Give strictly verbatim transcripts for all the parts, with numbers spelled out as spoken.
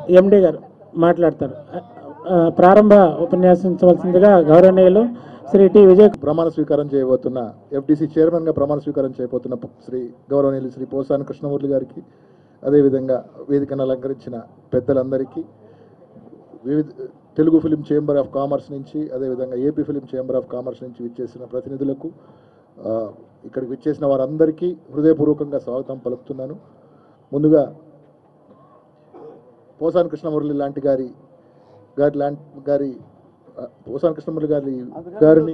ఎండి గారు మాట్లాడతారు. ప్రారంభ ఉపన్యాసించవలసిందిగా గౌరవనీయులు శ్రీ టి విజయ్ ప్రమాణ స్వీకారం చేయబోతున్న ఎఫ్డిసి చైర్మన్గా ప్రమాణ స్వీకారం చేయబోతున్న శ్రీ గౌరవనీయులు శ్రీ పోసాని కృష్ణమూర్తి గారికి, అదేవిధంగా వేదికను అలంకరించిన పెద్దలందరికీ, వివిధ Telugu film chamber of commerce నుంచి, అదేవిధంగా AP film chamber of commerce నుంచి విచ్చేసిన ప్రతినిధులకు, ఇక్కడికి విచ్చేసిన వారందరికీ హృదయపూర్వకంగా స్వాగతం పలుకుతున్నాను. ముందుగా పోసాని కృష్ణమూర్తి లాంటి గారి గారి లాంటి గారి పోసాని కృష్ణమూర్తి గారి గారిని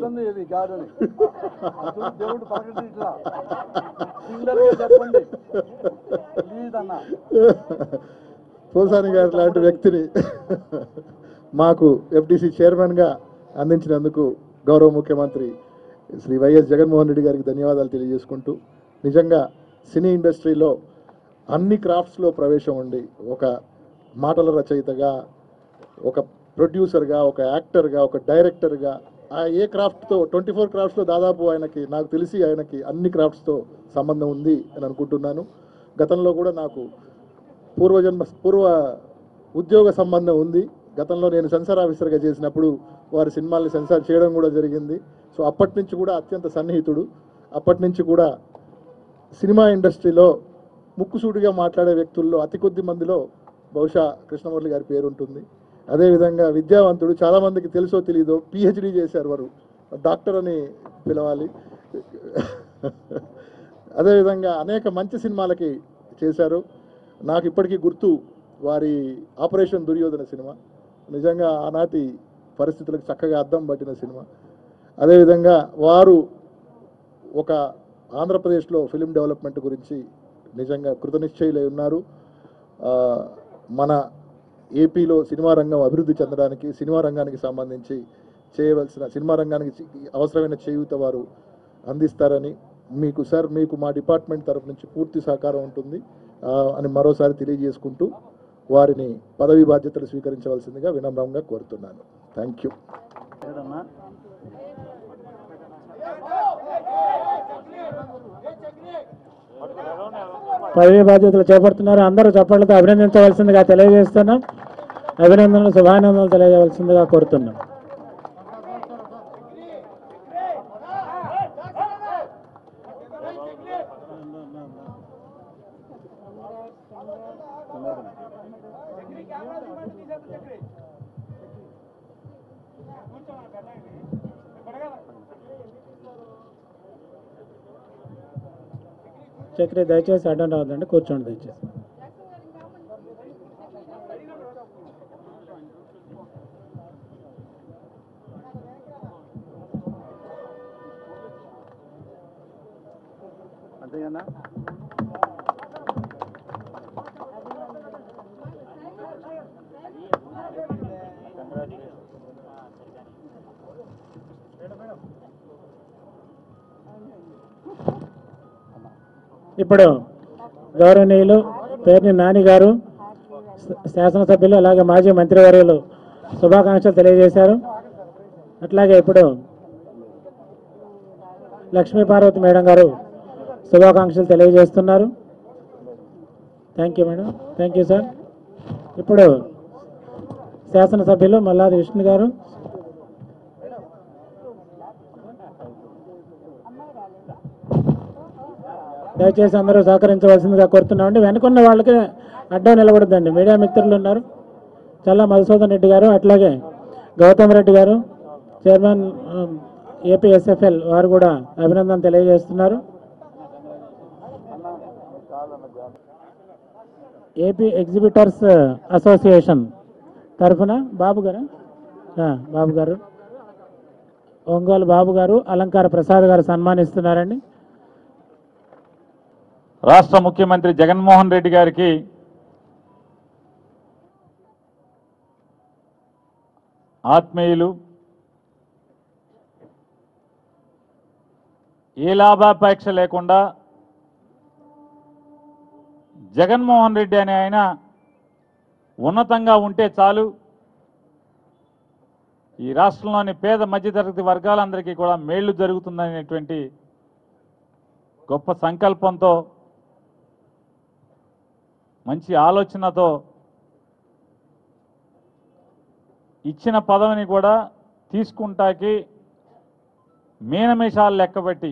పోసాని గారి లాంటి వ్యక్తిని మాకు ఎఫ్డిసి చైర్మన్గా అందించినందుకు గౌరవ ముఖ్యమంత్రి శ్రీ వైఎస్ జగన్మోహన్ రెడ్డి గారికి ధన్యవాదాలు తెలియజేసుకుంటూ, నిజంగా సినీ ఇండస్ట్రీలో అన్ని క్రాఫ్ట్స్లో ప్రవేశం ఉండి ఒక మాటల రచయితగా, ఒక ప్రొడ్యూసర్గా, ఒక యాక్టర్గా, ఒక డైరెక్టర్గా, ఆ ఏ క్రాఫ్ట్తో ట్వంటీ ఫోర్ క్రాఫ్ట్స్లో దాదాపు ఆయనకి నాకు తెలిసి ఆయనకి అన్ని క్రాఫ్ట్స్తో సంబంధం ఉంది అని అనుకుంటున్నాను. గతంలో కూడా నాకు పూర్వజన్మ పూర్వ ఉద్యోగ సంబంధం ఉంది. గతంలో నేను సెన్సార్ ఆఫీసర్గా చేసినప్పుడు వారి సినిమాల్ని సెన్సార్ చేయడం కూడా జరిగింది. సో అప్పటి నుంచి కూడా అత్యంత సన్నిహితుడు. అప్పటి నుంచి కూడా సినిమా ఇండస్ట్రీలో ముక్కుసూటిగా మాట్లాడే వ్యక్తుల్లో అతి కొద్ది మందిలో బహుశా కృష్ణమూర్తి గారి పేరు ఉంటుంది. అదేవిధంగా విద్యావంతుడు, చాలామందికి తెలుసో తెలీదో పిహెచ్డి చేశారు వారు, డాక్టర్ అని పిలవాలి. అదేవిధంగా అనేక మంచి సినిమాలకి చేశారు. నాకు ఇప్పటికీ గుర్తు వారి ఆపరేషన్ దుర్యోధన సినిమా, నిజంగా ఆనాటి పరిస్థితులకు చక్కగా అద్దం పట్టిన సినిమా. అదేవిధంగా వారు ఒక ఆంధ్రప్రదేశ్లో ఫిలిం డెవలప్మెంట్ గురించి నిజంగా కృతనిశ్చయులై ఉన్నారు. మన ఏపీలో సినిమా రంగం అభివృద్ధి చెందడానికి, సినిమా రంగానికి సంబంధించి చేయవలసిన, సినిమా రంగానికి అవసరమైన చేయూత వారు అందిస్తారని మీకు సార్ మీకు మా డిపార్ట్మెంట్ తరఫు నుంచి పూర్తి సహకారం ఉంటుంది అని మరోసారి తెలియజేసుకుంటూ వారిని పదవి బాధ్యతలు స్వీకరించవలసిందిగా వినమ్రంగా కోరుతున్నాను. Thank you. పదవి బాధ్యతలు చేపడుతున్నారు. అందరూ చప్పట్లతో అభినందించవలసిందిగా తెలియజేస్తున్నాం. అభినందనలు, శుభానందనలు తెలియజేయవలసిందిగా కోరుతున్నాం. చక్రి దయచేసి అడ్డం రావద్దండి, కూర్చోండి దయచేసి. అంతేనా? ఇప్పుడు గౌరవనీయులు పేర్ని నాని గారు, శాసనసభ్యులు, అలాగే మాజీ మంత్రివర్యులు శుభాకాంక్షలు తెలియజేశారు. అట్లాగే ఇప్పుడు లక్ష్మీ పార్వతి మేడం గారు శుభాకాంక్షలు తెలియజేస్తున్నారు. Thank you madam. Thank you sir. ఇప్పుడు శాసనసభ్యులు మల్లాది విష్ణు గారు, దయచేసి అందరూ సహకరించవలసిందిగా కోరుతున్నామండి. వెనుకున్న వాళ్ళకి అడ్డం నిలబడద్దండి. మీడియా మిత్రులు ఉన్నారు, చల్లా మధుసూదన్ రెడ్డి గారు, అట్లాగే గౌతమ్ రెడ్డి గారు, చైర్మన్ ఏపీఎస్ఎఫ్ఎల్ వారు కూడా అభినందన తెలియజేస్తున్నారు. ఏపీ ఎగ్జిబిటర్స్ అసోసియేషన్ తరఫున బాబు గారు బాబు గారు ఒంగోలు బాబు గారు, అలంకార ప్రసాద్ గారు సన్మానిస్తున్నారండి. రాష్ట్ర ముఖ్యమంత్రి జగన్మోహన్ రెడ్డి గారికి ఆత్మీయులు, ఏ లాభాపేక్ష లేకుండా జగన్మోహన్ రెడ్డి అనే ఆయన ఉన్నతంగా ఉంటే చాలు, ఈ రాష్ట్రంలోని పేద మధ్యతరగతి వర్గాలందరికీ కూడా మేళ్లు జరుగుతుందనేటువంటి గొప్ప సంకల్పంతో, మంచి ఆలోచనతో ఇచ్చిన పదవిని కూడా తీసుకుంటాకి మీనమేషాలు లెక్కబెట్టి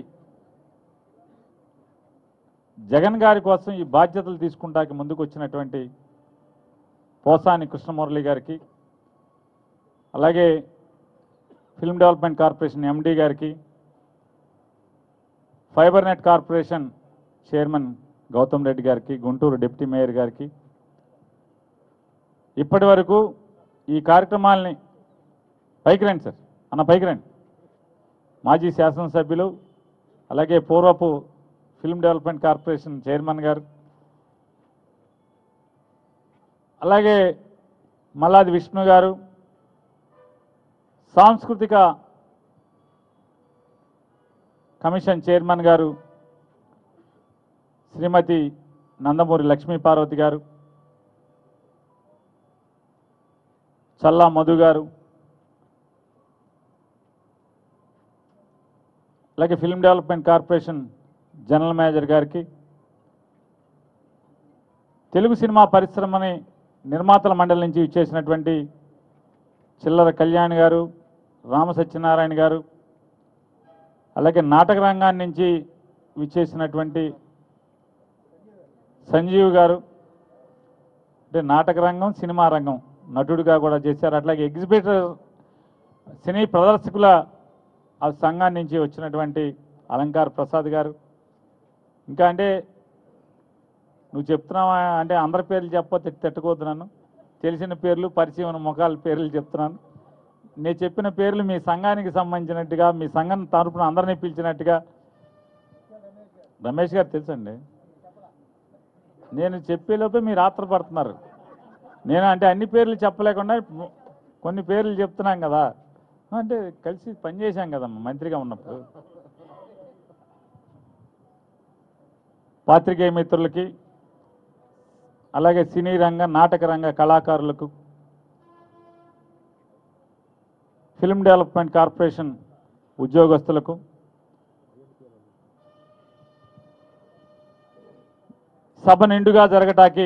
జగన్ గారి కోసం ఈ బాధ్యతలు తీసుకుంటాకి ముందుకు వచ్చినటువంటి పోసాని కృష్ణమురళి గారికి, అలాగే ఫిల్మ్ డెవలప్మెంట్ కార్పొరేషన్ ఎండి గారికి, fiber net corporation chairman Gautam Reddy గారికి, గుంటూరు డిప్యూటీ మేయర్ గారికి, ఇప్పటి వరకు ఈ కార్యక్రమాలని పైకి రండి సార్ అన్న పైకి రండి మాజీ శాసనసభ్యులు, అలాగే పూర్వపు ఫిల్మ్ డెవలప్మెంట్ కార్పొరేషన్ చైర్మన్ గారు, అలాగే మల్లాది విష్ణు గారు, సాంస్కృతిక కమిషన్ చైర్మన్ గారు శ్రీమతి నందమూరి లక్ష్మీ పార్వతి గారు, చల్లా మధు గారు, అలాగే film development corporation general manager గారికి, తెలుగు సినిమా పరిశ్రమని నిర్మాతల మండలి నుంచి ఇచ్చేసినటువంటి చిల్లర కళ్యాణ్ గారు, రామ సత్యనారాయణ గారు, అలాగే నాటక రంగాన్ని నుంచి విచ్చేసినటువంటి సంజీవ్ గారు, అంటే నాటక రంగం సినిమా రంగం నటుడిగా కూడా చేశారు. అట్లాగే ఎగ్జిబిటర్ సినీ ప్రదర్శకుల ఆ సంఘాన్ని నుంచి వచ్చినటువంటి అలంకార్ ప్రసాద్ గారు, ఇంకా అంటే నువ్వు చెప్తున్నావా అంటే అందరి పేర్లు చెప్పకపోతే తిట్టుకోవద్దు, నన్ను తెలిసిన పేర్లు పరిచయం ఉన్న ముఖాల పేర్లు చెప్తున్నాను. నేను చెప్పిన పేర్లు మీ సంఘానికి సంబంధించినట్టుగా, మీ సంఘం తరపున అందరినీ పిలిచినట్టుగా. రమేష్ గారు తెలుసండి, నేను చెప్పేలోపే మీరు ఆత్రపడుతున్నారు. నేను అంటే అన్ని పేర్లు చెప్పలేకుండా కొన్ని పేర్లు చెప్తున్నాం కదా, అంటే కలిసి పనిచేశాం కదమ్మా మంత్రిగా ఉన్నప్పుడు. పాత్రికేయ మిత్రులకి, అలాగే సినీ రంగ నాటక రంగ కళాకారులకు, ఫిల్మ్ డెవలప్మెంట్ కార్పొరేషన్ ఉద్యోగస్తులకు, సభ నిండుగా జరగటానికి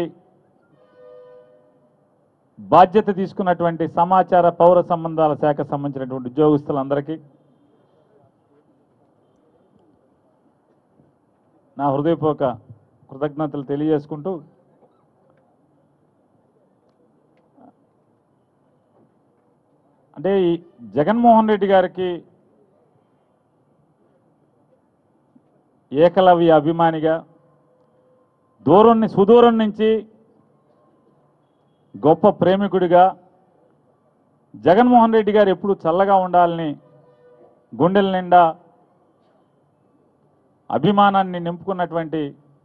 బాధ్యత తీసుకున్నటువంటి సమాచార పౌర సంబంధాల శాఖ సంబంధించినటువంటి ఉద్యోగస్తులందరికీ నా హృదయపూర్వక కృతజ్ఞతలు తెలియజేసుకుంటూ, అంటే ఈ జగన్మోహన్ రెడ్డి గారికి ఏకలవ్య అభిమానిగా దూరం సుదూరం నుంచి గొప్ప ప్రేమికుడిగా జగన్మోహన్ రెడ్డి గారు ఎప్పుడు చల్లగా ఉండాలని గుండెల నిండా అభిమానాన్ని నింపుకున్నటువంటి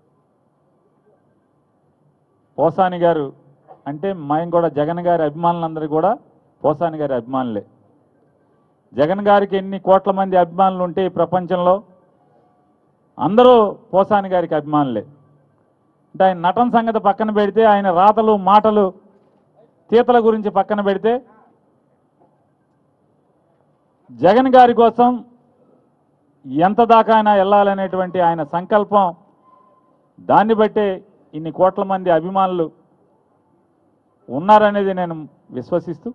పోసాని గారు అంటే మేము కూడా జగన్ గారి అభిమానులందరూ కూడా పోసాని గారి అభిమానులే. జగన్ గారికి ఎన్ని కోట్ల మంది అభిమానులు ఉంటే ఈ ప్రపంచంలో అందరూ పోసాని గారికి అభిమానులే. అంటే ఆయన నటన సంగతి పక్కన పెడితే, ఆయన రాతలు మాటలు తీతల గురించి పక్కన పెడితే, జగన్ గారి కోసం ఎంత దాకా అయినా వెళ్ళాలనేటువంటి ఆయన సంకల్పం, దాన్ని బట్టే ఇన్ని కోట్ల మంది అభిమానులు ఉన్నారనేది నేను విశ్వసిస్తూ,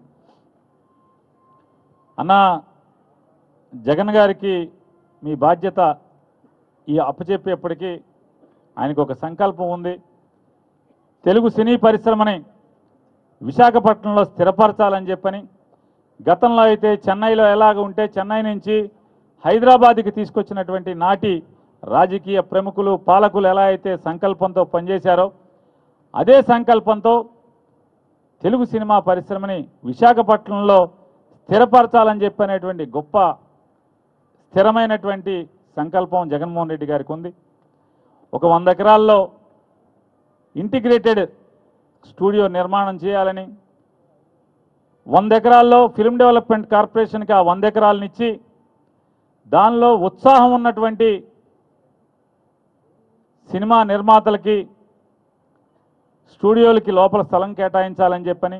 అన్న జగన్ గారికి మీ బాధ్యత ఈ అప్పచెప్పేప్పటికీ ఆయనకు ఒక సంకల్పం ఉంది. తెలుగు సినీ పరిశ్రమని విశాఖపట్నంలో స్థిరపరచాలని చెప్పని, గతంలో అయితే చెన్నైలో ఎలాగ ఉంటే చెన్నై నుంచి హైదరాబాద్కి తీసుకొచ్చినటువంటి నాటి రాజకీయ ప్రముఖులు పాలకులు ఎలా అయితే సంకల్పంతో పనిచేశారో, అదే సంకల్పంతో తెలుగు సినిమా పరిశ్రమని విశాఖపట్నంలో స్థిరపరచాలని చెప్పనేటువంటి గొప్ప స్థిరమైనటువంటి సంకల్పం జగన్మోహన్ రెడ్డి గారికి ఉంది. ఒక వంద ఎకరాల్లో ఇంటిగ్రేటెడ్ స్టూడియో నిర్మాణం చేయాలని, వంద ఎకరాల్లో ఫిల్మ్ డెవలప్మెంట్ కార్పొరేషన్కి ఆ వంద ఎకరాలనిచ్చి దానిలో ఉత్సాహం ఉన్నటువంటి సినిమా నిర్మాతలకి స్టూడియోలకి లోపల స్థలం కేటాయించాలని చెప్పని,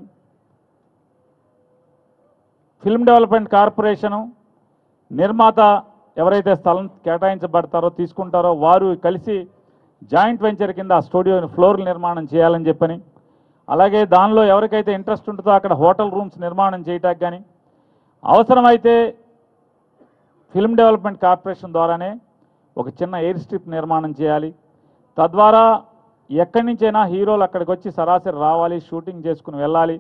ఫిల్మ్ డెవలప్మెంట్ కార్పొరేషను నిర్మాత ఎవరైతే స్థలం కేటాయించబడతారో తీసుకుంటారో వారు కలిసి జాయింట్ వెంచర్ కింద ఆ స్టూడియోని ఫ్లోర్లు నిర్మాణం చేయాలని చెప్పని, అలాగే దానిలో ఎవరికైతే ఇంట్రెస్ట్ ఉంటుందో అక్కడ హోటల్ రూమ్స్ నిర్మాణం చేయటానికి కానీ, అవసరమైతే ఫిల్మ్ డెవలప్మెంట్ కార్పొరేషన్ ద్వారానే ఒక చిన్న ఎయిర్ స్ట్రిప్ నిర్మాణం చేయాలి. తద్వారా ఎక్కడి నుంచైనా హీరోలు అక్కడికి వచ్చి సరాసరి రావాలి, షూటింగ్ చేసుకుని వెళ్ళాలి.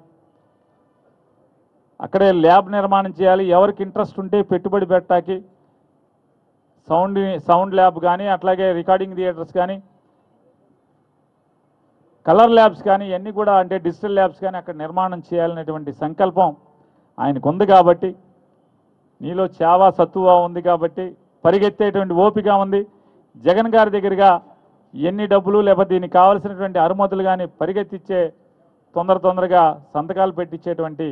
అక్కడే ల్యాబ్ నిర్మాణం చేయాలి. ఎవరికి ఇంట్రెస్ట్ ఉంటే పెట్టుబడి పెట్టడానికి సౌండ్ సౌండ్ ల్యాబ్ కానీ, అట్లాగే రికార్డింగ్ థియేటర్స్ కానీ, కలర్ ల్యాబ్స్ కానీ, ఇవన్నీ కూడా అంటే డిజిటల్ ల్యాబ్స్ కానీ అక్కడ నిర్మాణం చేయాలనేటువంటి సంకల్పం ఆయనకు ఉంది. కాబట్టి నీలో చావా సత్తువా ఉంది కాబట్టి పరిగెత్తేటువంటి ఓపిక ఉంది. జగన్ గారి దగ్గరగా ఎన్ని డబ్బులు లేకపోతే దీనికి కావాల్సినటువంటి అనుమతులు కానీ పరిగెత్తిచ్చే తొందర తొందరగా సంతకాలు పెట్టించేటువంటి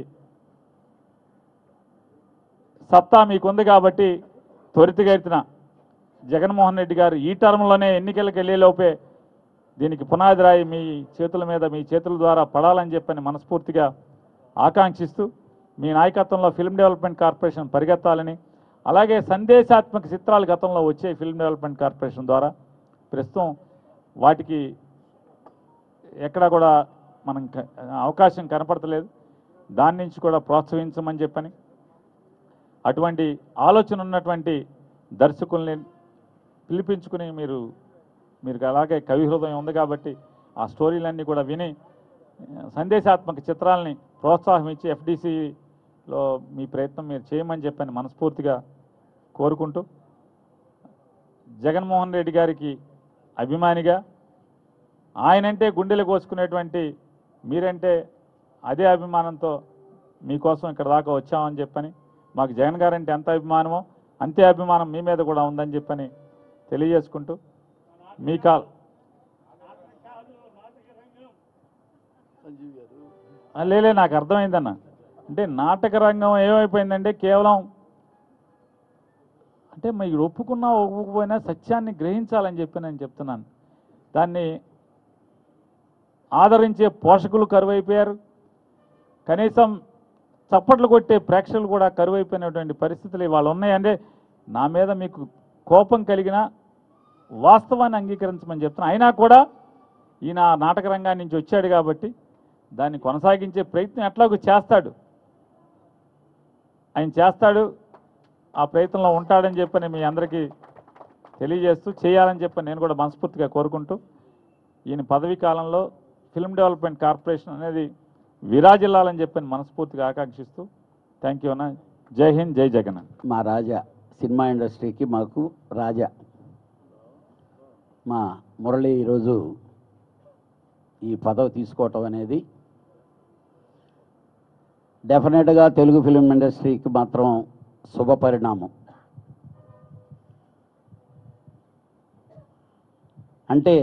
సత్తా మీకుంది. కాబట్టి త్వరితగతిన జగన్మోహన్ రెడ్డి గారు ఈ టర్మ్లోనే ఎన్నికలకు వెళ్ళేలోపే దీనికి పునాది రాయి మీ చేతుల మీద మీ చేతుల ద్వారా పడాలని చెప్పని మనస్ఫూర్తిగా ఆకాంక్షిస్తూ మీ నాయకత్వంలో ఫిల్మ్ డెవలప్మెంట్ కార్పొరేషన్ పరిగెత్తాలని, అలాగే సందేశాత్మక చిత్రాలు గతంలో వచ్చే ఫిల్మ్ డెవలప్మెంట్ కార్పొరేషన్ ద్వారా ప్రస్తుతం వాటికి ఎక్కడా కూడా మనం అవకాశం కనపడతలేదు. దాని నుంచి కూడా ప్రోత్సహించమని చెప్పని, అటువంటి ఆలోచన ఉన్నటువంటి దర్శకుల్ని పిలిపించుకుని మీరు మీరు అలాగే కవి హృదయం ఉంది కాబట్టి ఆ స్టోరీలన్నీ కూడా విని సందేశాత్మక చిత్రాలని ప్రోత్సాహం ఇచ్చి ఎఫ్డీసీలో మీ ప్రయత్నం మీరు చేయమని చెప్పని మనస్ఫూర్తిగా కోరుకుంటూ, జగన్మోహన్ రెడ్డి గారికి అభిమానిగా, ఆయనంటే గుండెలు కోసుకునేటువంటి మీరంటే అదే అభిమానంతో మీకోసం ఇక్కడ దాకా వచ్చామని చెప్పని, మాకు జగన్ గారంటే ఎంత అభిమానమో అంతే అభిమానం మీ మీద కూడా ఉందని చెప్పని తెలియజేసుకుంటూ మీ కాల్ లేలే నాకు అర్థమైందన్న. అంటే నాటక రంగం ఏమైపోయిందంటే కేవలం అంటే మీరు ఒప్పుకున్నా ఒప్పుకుపోయినా సత్యాన్ని గ్రహించాలని చెప్పి నేను చెప్తున్నాను. దాన్ని ఆదరించే పోషకులు కరువైపోయారు. కనీసం చప్పట్లు కొట్టే ప్రేక్షకులు కూడా కరువైపోయినటువంటి పరిస్థితులు ఇవాళ ఉన్నాయంటే నా మీద మీకు కోపం కలిగిన వాస్తవాన్ని అంగీకరించమని చెప్తున్నా. అయినా కూడా ఈయన నాటక రంగాన్ని నుంచి వచ్చాడు కాబట్టి దాన్ని కొనసాగించే ప్రయత్నం ఎట్లాగో చేస్తాడు, ఆయన చేస్తాడు, ఆ ప్రయత్నంలో ఉంటాడని చెప్పని మీ అందరికీ తెలియజేస్తూ చేయాలని చెప్పని నేను కూడా మనస్ఫూర్తిగా కోరుకుంటూ, ఈయన పదవీ కాలంలో ఫిల్మ్ డెవలప్మెంట్ కార్పొరేషన్ అనేది విరాజిల్లాలని చెప్పని మనస్ఫూర్తిగా ఆకాంక్షిస్తూ థ్యాంక్ యూ అన్న. జై హింద్, జై జగన్. మా రాజా సినిమా ఇండస్ట్రీకి మాకు రాజా మా మురళి ఈరోజు ఈ పదవి తీసుకోవటం అనేది డెఫినెట్గా తెలుగు ఫిలిం ఇండస్ట్రీకి మాత్రం శుభ పరిణామం. అంటే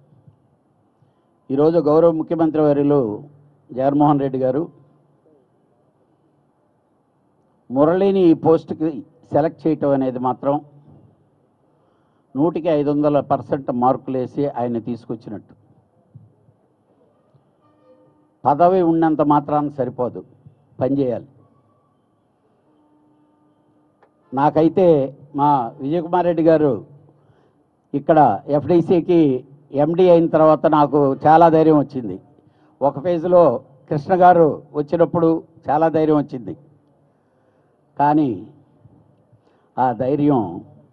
ఈరోజు గౌరవ ముఖ్యమంత్రి వర్యులు జగన్మోహన్ రెడ్డి గారు మురళిని ఈ పోస్ట్కి సెలెక్ట్ చేయటం అనేది మాత్రం నూటికి ఐదు వందల పర్సెంట్ మార్కులు వేసి ఆయన తీసుకొచ్చినట్టు. పదవి ఉన్నంత మాత్రాన సరిపోదు, పనిచేయాలి. నాకైతే మా విజయకుమార్ రెడ్డి గారు ఇక్కడ ఎఫ్డీసీకి ఎండి అయిన తర్వాత నాకు చాలా ధైర్యం వచ్చింది. ఒక ఫేజ్లో కృష్ణ గారు వచ్చినప్పుడు చాలా ధైర్యం వచ్చింది. కానీ ఆ ధైర్యం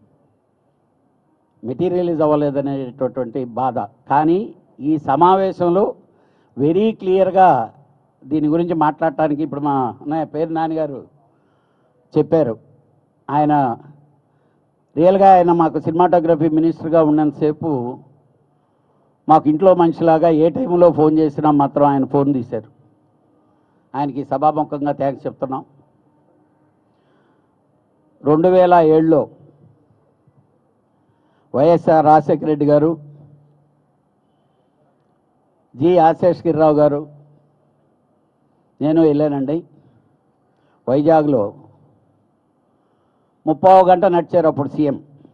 మెటీరియలైజ్ అవ్వలేదనేటటువంటి బాధ. కానీ ఈ సమావేశంలో వెరీ క్లియర్గా దీని గురించి మాట్లాడటానికి ఇప్పుడు మా అన్నయ్య పేరు నాన్నగారు చెప్పారు. ఆయన రియల్గా ఆయన మాకు సినిమాటోగ్రఫీ మినిస్టర్గా ఉన్నంతసేపు మాకు ఇంట్లో మనిషిలాగా ఏ టైంలో ఫోన్ చేసినా మాత్రం ఆయన ఫోన్ తీశారు. ఆయనకి సభాముఖంగా థ్యాంక్స్ చెప్తున్నాం. రెండు వేల ఏడులో వైఎస్ఆర్ రాజశేఖర రెడ్డి గారు, జి ఆశేష్గిరిరావు గారు, నేను వెళ్ళానండి. వైజాగ్లో ముప్పావు గంట నడిచారు అప్పుడు సీఎం.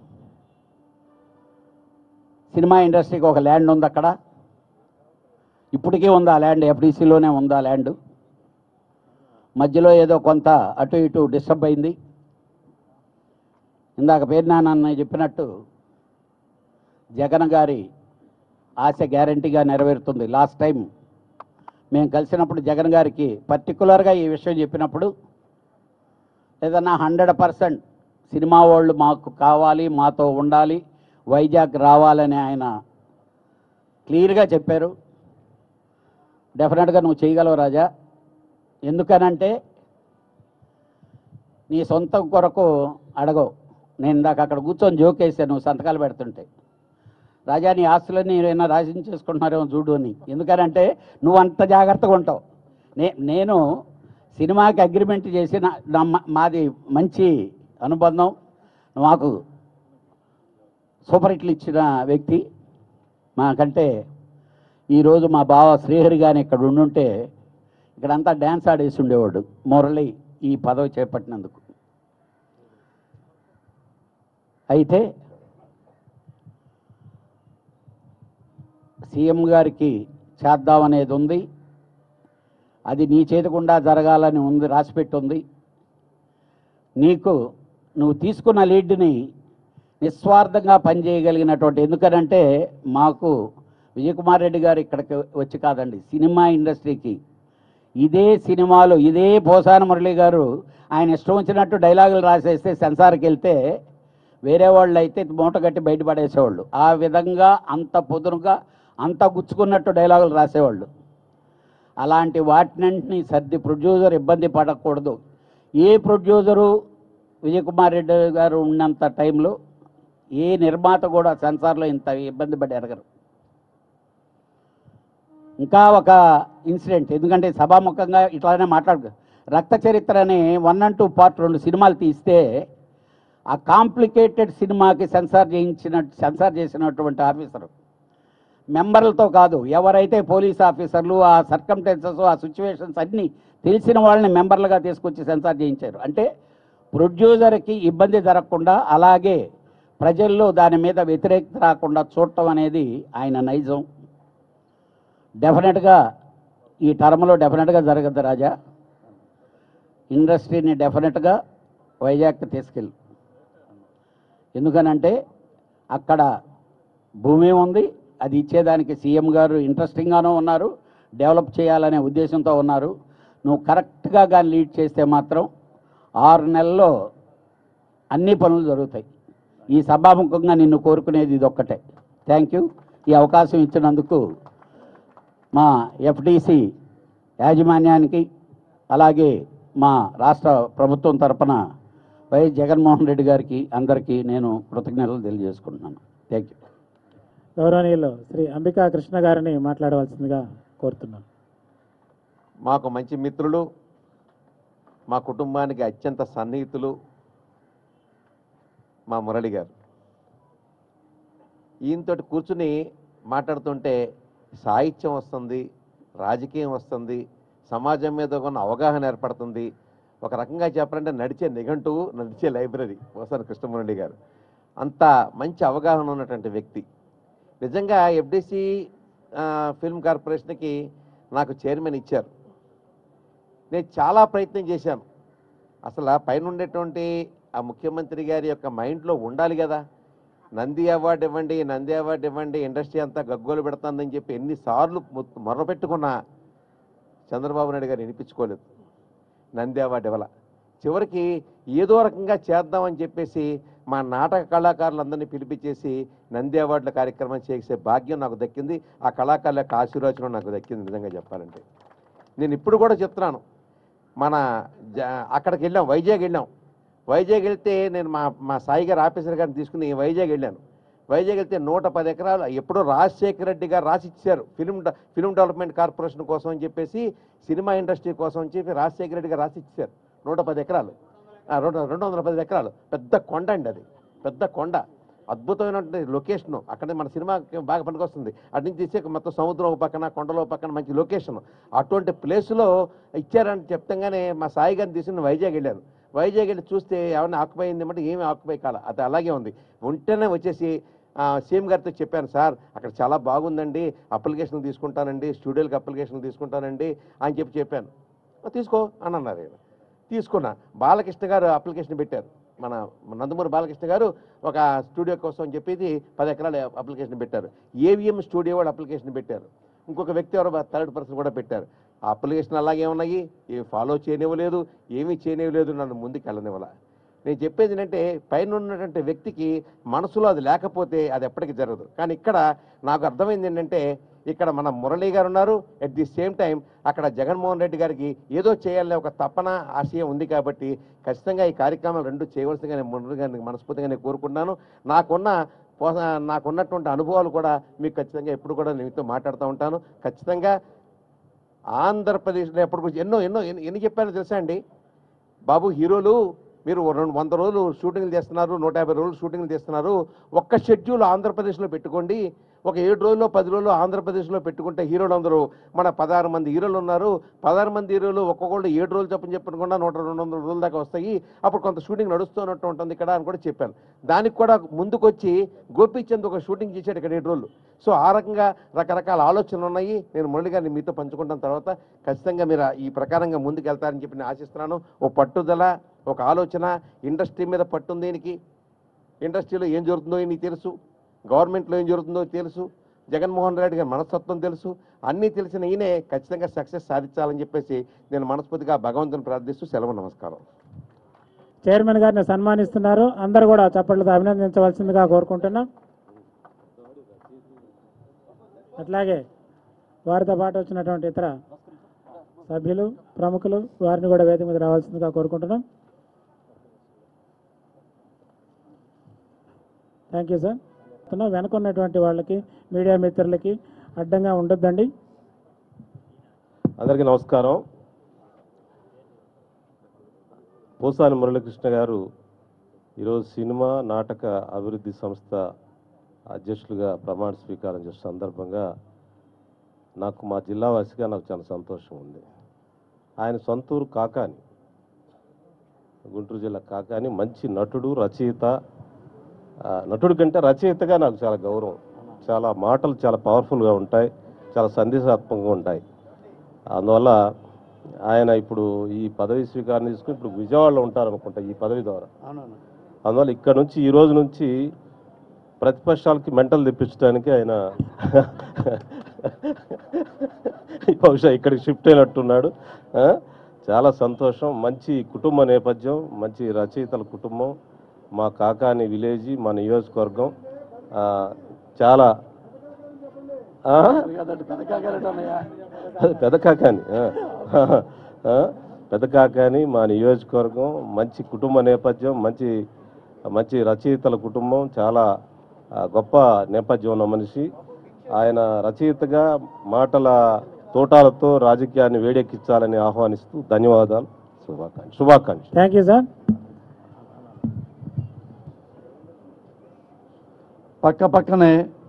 సినిమా ఇండస్ట్రీకి ఒక ల్యాండ్ ఉంది అక్కడ, ఇప్పటికీ ఉంది ఆ ల్యాండ్, ఎఫ్డీసీలోనే ఉంది ఆ ల్యాండ్. మధ్యలో ఏదో కొంత అటు ఇటు డిస్టర్బ్ అయింది. ఇందాక పేరు నాన్న చెప్పినట్టు జగన్ గారి ఆశ గ్యారంటీగా నెరవేరుతుంది. లాస్ట్ టైం మేము కలిసినప్పుడు జగన్ గారికి పర్టికులర్గా ఈ విషయం చెప్పినప్పుడు ఏదన్నా హండ్రెడ్ పర్సెంట్ సినిమా వాళ్ళు మాకు కావాలి, మాతో ఉండాలి, వైజాగ్ రావాలని ఆయన క్లియర్గా చెప్పారు. డెఫినెట్గా నువ్వు చేయగలవు రాజా. ఎందుకనంటే నీ సొంతం కొరకు అడగవు. నేను ఇందాక అక్కడ కూర్చొని జోకేసాను నువ్వు సంతకాలు పెడుతుంటే. రాజా నీ ఆస్తులన్నీ ఏమైనా రాసి చేసుకుంటున్నారేమో చూడు అని. ఎందుకనంటే నువ్వు అంత జాగ్రత్తగా ఉంటావు. నే నేను సినిమాకి అగ్రిమెంట్ చేసి నా మాది మంచి అనుబంధం, మాకు సూపర్ హిట్లు ఇచ్చిన వ్యక్తి. మాకంటే ఈరోజు మా బావ శ్రీహరి గాని ఇక్కడ ఉండుంటే ఇక్కడంతా డ్యాన్స్ ఆడేసి ఉండేవాడు మురళి ఈ పదవి చేపట్టినందుకు. అయితే సీఎం గారికి చేద్దామనేది ఉంది, అది నీ చేతికుండా జరగాలని ఉంది, రాసిపెట్టి ఉంది. నీకు నువ్వు తీసుకున్న లీడ్ని నిస్వార్థంగా పనిచేయగలిగినటువంటి, ఎందుకనంటే మాకు విజయకుమార్ రెడ్డి గారు ఇక్కడికి వచ్చి కాదండి, సినిమా ఇండస్ట్రీకి ఇదే సినిమాలు ఇదే పోసాని మురళి గారు ఆయన ఇష్టం వచ్చినట్టు డైలాగులు రాసేస్తే సెన్సార్కి వెళ్తే వేరే వాళ్ళు అయితే మూట కట్టి బయటపడేసేవాళ్ళు. ఆ విధంగా అంత పొదునుగా అంత గుచ్చుకున్నట్టు డైలాగులు రాసేవాళ్ళు. అలాంటి వాటినంటిని సర్ది ప్రొడ్యూసర్ ఇబ్బంది పడకూడదు. ఏ ప్రొడ్యూసరు విజయకుమార్ రెడ్డి గారు ఉన్నంత టైంలో ఏ నిర్మాత కూడా సెన్సార్లో ఇంత ఇబ్బంది పడి ఎరగరు. ఇంకా ఒక ఇన్సిడెంట్, ఎందుకంటే సభాముఖంగా ఇట్లానే మాట్లాడు, రక్త చరిత్ర అని వన్ అండ్ టూ పార్ట్ రెండు సినిమాలు తీస్తే ఆ కాంప్లికేటెడ్ సినిమాకి సెన్సార్ చేయించిన సెన్సార్ చేసినటువంటి ఆఫీసరు మెంబర్లతో కాదు, ఎవరైతే పోలీస్ ఆఫీసర్లు ఆ సర్కమ్టెన్సెస్ ఆ సిచ్యువేషన్స్ అన్నీ తెలిసిన వాళ్ళని మెంబర్లుగా తీసుకొచ్చి సెన్సార్ చేయించారు. అంటే ప్రొడ్యూసర్కి ఇబ్బంది జరగకుండా, అలాగే ప్రజల్లో దాని మీద వ్యతిరేకత రాకుండా చూడటం అనేది ఆయన నైజం. డెఫినెట్గా ఈ టర్మ్లో డెఫినెట్గా జరగదు రాజా. ఇండస్ట్రీని డెఫినెట్గా వైజాగ్కి తీసుకెళ్ళి, ఎందుకనంటే అక్కడ భూమి ఉంది, అది ఇచ్చేదానికి సీఎం గారు ఇంట్రెస్టింగ్గానూ ఉన్నారు, డెవలప్ చేయాలనే ఉద్దేశంతో ఉన్నారు. నువ్వు కరెక్ట్గా కానీ లీడ్ చేస్తే మాత్రం ఆరు నెలల్లో అన్ని పనులు జరుగుతాయి. ఈ సభాముఖంగా నిన్ను కోరుకునేది ఇది ఒక్కటే. Thank you. ఈ అవకాశం ఇచ్చినందుకు మా ఎఫ్డిసి యాజమాన్యానికి, అలాగే మా రాష్ట్ర ప్రభుత్వం తరపున వైఎస్ జగన్మోహన్ రెడ్డి గారికి అందరికీ నేను కృతజ్ఞతలు తెలియజేసుకుంటున్నాను. Thank you. గౌరవనీయులు శ్రీ అంబికా కృష్ణ గారిని మాట్లాడవలసిందిగా కోరుతున్నాను. మాకు మంచి మిత్రులు, మా కుటుంబానికి అత్యంత సన్నిహితులు మా మురళి గారు. ఈయనతో కూర్చుని మాట్లాడుతుంటే సాహిత్యం వస్తుంది, రాజకీయం వస్తుంది, సమాజం మీద ఉన్న అవగాహన ఏర్పడుతుంది. ఒక రకంగా చెప్పాలంటే నడిచే నిఘంటువు, నడిచే లైబ్రరీ పోసాని కృష్ణ మురళి గారు. అంత మంచి అవగాహన ఉన్నటువంటి వ్యక్తి. నిజంగా ఎఫ్డిసి ఫిల్మ్ కార్పొరేషన్కి నాకు చైర్మన్ ఇచ్చారు. నేను చాలా ప్రయత్నం చేశాను. అసలు పైన ఉండేటువంటి ఆ ముఖ్యమంత్రి గారి యొక్క మైండ్లో ఉండాలి కదా, నంది అవార్డు ఇవ్వండి, నంది అవార్డు ఇవ్వండి, ఇండస్ట్రీ అంతా గగ్గోలు పెడుతుందని చెప్పి ఎన్నిసార్లు మొర్రపెట్టుకున్నా చంద్రబాబు నాయుడు గారు వినిపించుకోలేదు. నంది అవార్డు ఇవ్వాల. చివరికి ఏదో రకంగా చేద్దామని చెప్పేసి మా నాటక కళాకారులందరినీ పిలిపించేసి నంది అవార్డుల కార్యక్రమం చేసే భాగ్యం నాకు దక్కింది. ఆ కళాకారుల యొక్క ఆశీర్వచనం నాకు దక్కింది. నిజంగా చెప్పాలంటే నేను ఇప్పుడు కూడా చెప్తున్నాను, మన అక్కడికి వెళ్ళాం, వైజాగ్ వెళ్ళాం. వైజాగ్ వెళ్తే నేను మా మా సాయి గారు ఆఫీసర్ గారిని తీసుకుని వైజాగ్ వెళ్ళాను. వైజాగ్ వెళ్తే నూట పది ఎకరాలు ఎప్పుడో రాజశేఖర రెడ్డి గారు రాసి ఇచ్చారు ఫిల్మ్ ఫిల్మ్ డెవలప్మెంట్ కార్పొరేషన్ కోసం అని చెప్పేసి, సినిమా ఇండస్ట్రీ కోసం అని చెప్పి రాజశేఖర రెడ్డి గారు రాసి ఇచ్చారు. నూట పది ఎకరాలు రెండు రెండు వందల పది ఎకరాలు పెద్ద కొండ అండి, అది పెద్ద కొండ, అద్భుతమైనటువంటి లొకేషను. అక్కడ మన సినిమా బాగా పనికొస్తుంది. అటు నుంచి తీసే మొత్తం సముద్రం ఒక పక్కన, కొండలో పక్కన మంచి లొకేషన్. అటువంటి ప్లేస్లో ఇచ్చారని చెప్తాగానే మా సాయి గారిని తీసుకుని వైజాగ్ వెళ్ళాను. వైజాగ్ వెళ్ళి చూస్తే ఏమైనా ఆక్యుపై అయింది అంటే ఏమి ఆక్యుపై కాల, అది అలాగే ఉంది. ఉంటేనే వచ్చేసి సీఎం గారితో చెప్పాను, సార్ అక్కడ చాలా బాగుందండి, అప్లికేషన్ తీసుకుంటానండి, స్టూడియోకి అప్లికేషన్ తీసుకుంటానండి అని చెప్పి చెప్పాను. తీసుకో అని అన్నారు. ఆయన తీసుకున్నా. బాలకృష్ణ గారు అప్లికేషన్ పెట్టారు, మన నందమూరి బాలకృష్ణ గారు ఒక స్టూడియో కోసం అని చెప్పేసి పది ఎకరాల అప్లికేషన్ పెట్టారు. ఏవిఎం స్టూడియో వాళ్ళు అప్లికేషన్ పెట్టారు. ఇంకొక వ్యక్తి ఎవరో థర్డ్ పర్సన్ కూడా పెట్టారు. ఆ అప్లికేషన్ అలాగే ఉన్నాయి, ఏమి ఫాలో చేయనివ్వలేదు, ఏమీ చేయనివ్వలేదు, నన్ను ముందుకు వెళ్ళనివ్వాల. నేను చెప్పేది ఏంటంటే పైన ఉన్నటువంటి వ్యక్తికి మనసులో అది లేకపోతే అది ఎప్పటికీ జరగదు. కానీ ఇక్కడ నాకు అర్థమైంది ఏంటంటే ఇక్కడ మన మురళీ గారు ఉన్నారు, అట్ ది సేమ్ టైం అక్కడ జగన్మోహన్ రెడ్డి గారికి ఏదో చేయాలనే ఒక తపన ఆశయం ఉంది. కాబట్టి ఖచ్చితంగా ఈ కార్యక్రమాలు రెండు చేయవలసిందిగా నేను మురళీ గారిని మనస్ఫూర్తిగా నేను కోరుకుంటున్నాను. నాకున్న నాకున్నటువంటి అనుభవాలు కూడా మీకు ఖచ్చితంగా ఎప్పుడు కూడా నేను మీతో మాట్లాడుతూ ఉంటాను. ఖచ్చితంగా ఆంధ్రప్రదేశ్లో ఎప్పటికొచ్చి ఎన్నో ఎన్నో ఎన్ని చెప్పారో తెలుసా అండి బాబు, హీరోలు మీరు రెండు వంద రోజులు షూటింగ్లు చేస్తున్నారు, నూట యాభై రోజులు షూటింగ్లు చేస్తున్నారు, ఒక్క షెడ్యూల్ ఆంధ్రప్రదేశ్లో పెట్టుకోండి, ఒక ఏడు రోజుల్లో పది రోజులు ఆంధ్రప్రదేశ్లో పెట్టుకుంటే హీరోలు అందరూ మన పదహారు మంది హీరోలు ఉన్నారు, పదహారు మంది హీరోలు ఒక్కొక్కళ్ళు ఏడు రోజులు చెప్పని చెప్పకుండా నూట రెండు వందల రోజుల దాకా వస్తాయి, అప్పుడు కొంత షూటింగ్ నడుస్తున్నట్టు ఉంటుంది ఇక్కడ అని కూడా చెప్పాను. దానికి కూడా ముందుకొచ్చి గోపీచంద్ ఒక షూటింగ్ చేశాడు ఇక్కడ ఏడు రోజులు. సో ఆ రకంగా రకరకాల ఆలోచనలు ఉన్నాయి. నేను మురళి గారిని మీతో పంచుకుంటాను. తర్వాత ఖచ్చితంగా మీరు ఈ ప్రకారంగా ముందుకు వెళ్తారని చెప్పి నేను ఆశిస్తున్నాను. ఓ పట్టుదల, ఒక ఆలోచన, ఇండస్ట్రీ మీద పట్టుంది. దీనికి ఇండస్ట్రీలో ఏం జరుగుతుందో నీకు తెలుసు, గవర్నమెంట్లో ఏం జరుగుతుందో తెలుసు, జగన్మోహన్ రెడ్డి గారి మనస్తత్వం తెలుసు, అన్నీ తెలిసిన ఈయనే ఖచ్చితంగా సక్సెస్ సాధించాలని చెప్పేసి నేను మనస్ఫూర్తిగా భగవంతుని ప్రార్థిస్తూ సెలవు. నమస్కారం. చైర్మన్ గారిని సన్మానిస్తున్నారు. అందరూ కూడా చప్పట్లతో అభినందించవలసిందిగా కోరుకుంటున్నాం. అట్లాగే వారితో పాటు వచ్చినటువంటి ఇతర సభ్యులు, ప్రముఖులు వారిని కూడా వేదిక మీద రావాల్సిందిగా కోరుకుంటున్నాం. Thank you sir. వెనుకున్నటువంటి వాళ్ళకి, మీడియా మిత్రులకి అడ్డంగా ఉండొద్దండి. అందరికీ నమస్కారం. పోసాని మురళీకృష్ణ గారు ఈరోజు సినిమా నాటక అభివృద్ధి సంస్థ అధ్యక్షులుగా ప్రమాణ స్వీకారం చేసిన సందర్భంగా నాకు మా జిల్లా వాసిగా నాకు చాలా సంతోషం ఉంది. ఆయన సొంతూరు కాకాని, గుంటూరు జిల్లా కాకాని, మంచి నటుడు, రచయిత. నటుడు కంటే రచయితగా నాకు చాలా గౌరవం. చాలా మాటలు చాలా పవర్ఫుల్గా ఉంటాయి, చాలా సందేశాత్మకంగా ఉంటాయి. అందువల్ల ఆయన ఇప్పుడు ఈ పదవి స్వీకారం తీసుకుని ఇప్పుడు విజయవాడలో ఉంటారనుకుంటా ఈ పదవి ద్వారా. అందువల్ల ఇక్కడ నుంచి ఈ రోజు నుంచి ప్రతిపక్షాలకి మెంటల్ తెప్పించడానికి ఆయన బహుశా ఇక్కడికి షిఫ్ట్ అయినట్టున్నాడు. చాలా సంతోషం. మంచి కుటుంబ నేపథ్యం, మంచి రచయితల కుటుంబం, మా కాకాని విలేజ్, మా నియోజకవర్గం. చాలా పెద్ద కాకాని పెద్ద కాకాని మా నియోజకవర్గం, మంచి కుటుంబ నేపథ్యం, మంచి మంచి రచయితల కుటుంబం, చాలా గొప్ప నేపథ్యం ఉన్న మనిషి. ఆయన రచయితగా మాటల తోటాలతో రాజకీయాన్ని వేడెక్కించాలని ఆహ్వానిస్తూ ధన్యవాదాలు, శుభాకాంక్ష శుభాకాంక్ష థ్యాంక్ యూ సార్. పక్క పక్కనే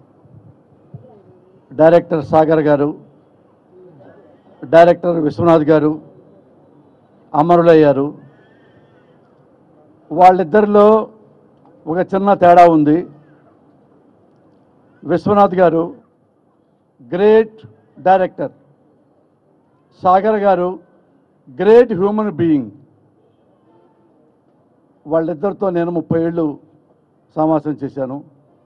డైరెక్టర్ సాగర్ గారు, డైరెక్టర్ విశ్వనాథ్ గారు అమరులయ్యారు. వాళ్ళిద్దరిలో ఒక చిన్న తేడా ఉంది. విశ్వనాథ్ గారు గ్రేట్ డైరెక్టర్, సాగర్ గారు గ్రేట్ హ్యూమన్ బీయింగ్. వాళ్ళిద్దరితో నేను ముప్పై ఏళ్ళు సమావేశం చేశాను.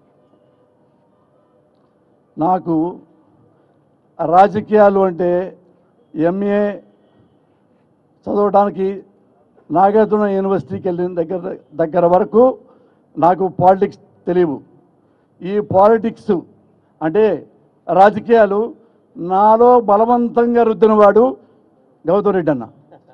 నాకు రాజకీయాలు అంటే ఎంఏ చదవడానికి నాగార్జున యూనివర్సిటీకి వెళ్ళిన దగ్గర దగ్గర వరకు నాకు పాలిటిక్స్ తెలియవు. ఈ పాలిటిక్స్ అంటే రాజకీయాలు నాలో బలవంతంగా రుద్దినవాడు గౌతమ్ రెడ్డి అన్న.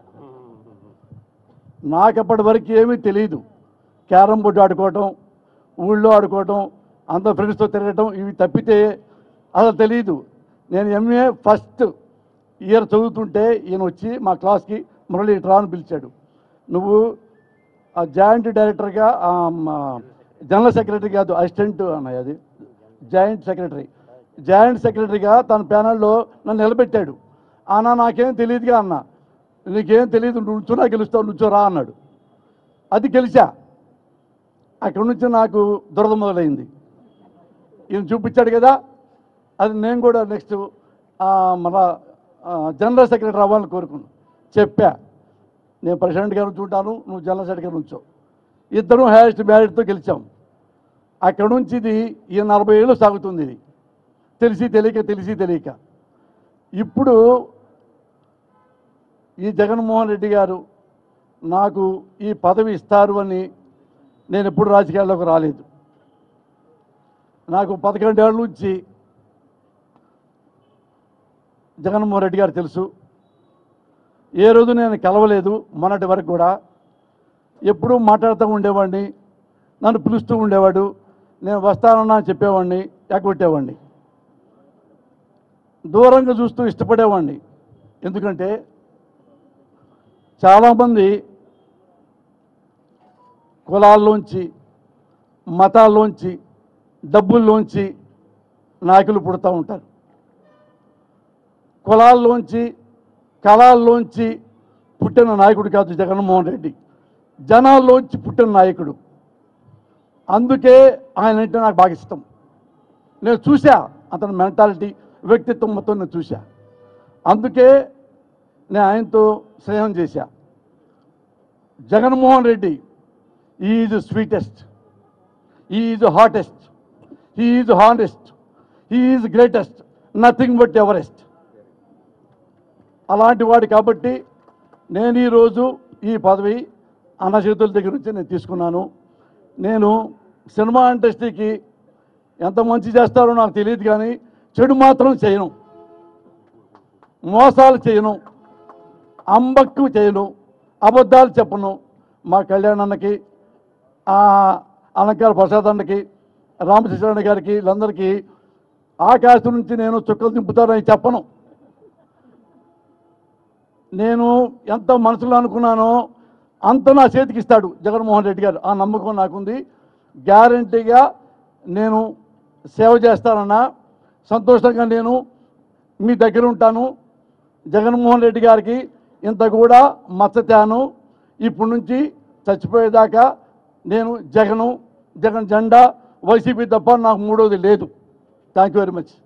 నాకెప్పటి వరకు ఏమీ తెలియదు. క్యారమ్ బోర్డు ఆడుకోవటం, ఊళ్ళో ఆడుకోవటం, అంత ఫ్రెండ్స్తో తిరగటం, ఇవి తప్పితే అసలు తెలియదు. నేను ఎంఏ ఫస్ట్ ఇయర్ చదువుతుంటే ఈయన వచ్చి మా క్లాస్కి మురళీ ట్రా అని పిలిచాడు. నువ్వు ఆ జాయింట్ డైరెక్టర్గా, జనరల్ సెక్రటరీ కాదు, అసిస్టెంట్ అన్నయ్య, అది జాయింట్ సెక్రటరీ. జాయింట్ సెక్రటరీగా తన ప్యానల్లో నన్ను నిలబెట్టాడు. అన్న నాకేం తెలియదుగా అన్న, నీకేం తెలియదు, నువ్వు నుంచున్నా గెలుస్తావు, నుంచోరా అన్నాడు. అది గెలిచా. అక్కడి నుంచి నాకు దురద మొదలైంది. ఈయన చూపించాడు కదా, అది నేను కూడా నెక్స్ట్ మన జనరల్ సెక్రటరీ అవ్వాలని కోరుకున్నాను. చెప్పా, నేను ప్రెసిడెంట్ గారు చూంటాను, నువ్వు జనరల్ సెక్రటరీ నుంచో. ఇద్దరం హైయెస్ట్ మ్యారిట్తో గెలిచాం. అక్కడ నుంచి ఇది ఈ నలభై ఏళ్ళు సాగుతుంది. ఇది తెలిసి తెలియక తెలిసి తెలియక ఇప్పుడు ఈ జగన్మోహన్ రెడ్డి గారు నాకు ఈ పదవి ఇస్తారు అని నేను ఎప్పుడు రాజకీయాల్లోకి రాలేదు. నాకు పదకొండేళ్ళ నుంచి జగన్మోహన్ రెడ్డి గారు తెలుసు. ఏ రోజు నేను కలవలేదు మొన్నటి వరకు కూడా. ఎప్పుడూ మాట్లాడుతూ ఉండేవాడిని, నన్ను పిలుస్తూ ఉండేవాడు, నేను వస్తానన్నా అని చెప్పేవాడిని, ఎగ్గొట్టేవాడిని, దూరంగా చూస్తూ ఇష్టపడేవాడిని. ఎందుకంటే చాలామంది కులాల్లోంచి, మతాల్లోంచి, డబ్బుల్లోంచి నాయకులు పుడుతూ ఉంటారు. కులాల్లోంచి, కళాల్లోంచి పుట్టిన నాయకుడు కాదు జగన్మోహన్ రెడ్డి, జనాల్లోంచి పుట్టిన నాయకుడు. అందుకే ఆయన అంటే నాకు బాగా ఇష్టం. నేను చూసా అతని మెంటాలిటీ, వ్యక్తిత్వం మొత్తం నేను చూసా. అందుకే నేను ఆయనతో స్నేహం చేశా. Jaganmohan Reddy is sweetest, is hottest, is honest, is greatest, nothing but Everest. అలాంటి వాడు కాబట్టి నేను ఈరోజు ఈ పదవి అన్న చేతుల దగ్గర నుంచి నేను తీసుకున్నాను. నేను సినిమా ఇండస్ట్రీకి ఎంత మంచి చేస్తారో నాకు తెలియదు, కానీ చెడు మాత్రం చేయను, మోసాలు చేయను, అంబక్కు చేయను, అబద్ధాలు చెప్పను. మా కళ్యాణ్ అన్నకి, అలంకార ప్రసాద్ అన్నకి, రామకృష్ణ గారికి, వీళ్ళందరికీ ఆకాశం నుంచి నేను చుక్కలు దింపుతానని చెప్పను. నేను ఎంత మనసులో అనుకున్నానో అంత నా చేతికి ఇస్తాడు జగన్మోహన్ రెడ్డి గారు. ఆ నమ్మకం నాకుంది. గ్యారంటీగా నేను సేవ చేస్తానన్నా, సంతోషంగా నేను మీ దగ్గర ఉంటాను. జగన్మోహన్ రెడ్డి గారికి ఇంత కూడా మచ్చతాను. ఇప్పటి నుంచి చచ్చిపోయేదాకా నేను జగను, జగన్ జెండా, వైసీపీ తప్ప నాకు మూడోది లేదు. Thank you very much.